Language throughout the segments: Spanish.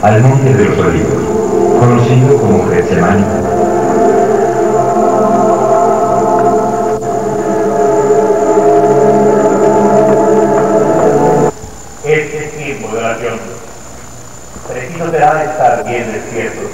al monte de los olivos, conocido como Getsemaní. Este tiempo de oración preciso será estar bien despiertos.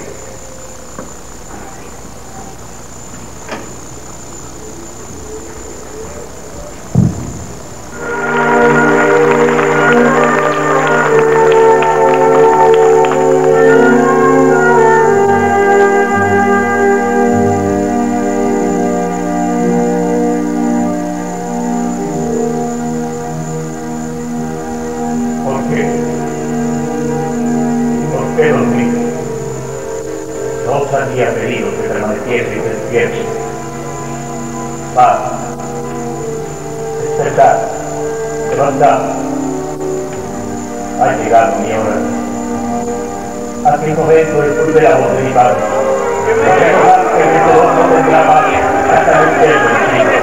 Había pedido que permaneciese despierto. Paz, despertad, levantad. Ha llegado mi hora. A qué momento escuché la voz de mi padre. Recordad que de todo no tendrá paz hasta el cielo de Cristo.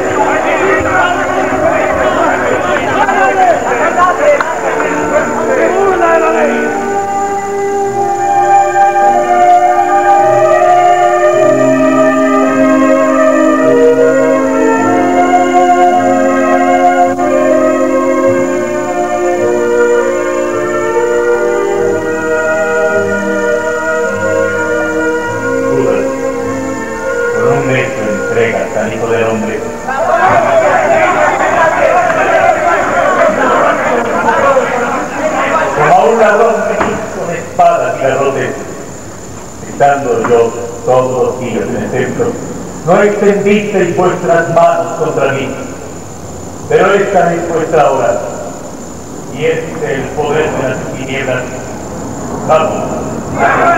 Al Hijo del Hombre. Como a un ladrón con espadas y garrotes, estando yo todos los días en el templo, no extendisteis vuestras manos contra mí, pero esta es vuestra hora, y este es el poder de las tinieblas. Vamos.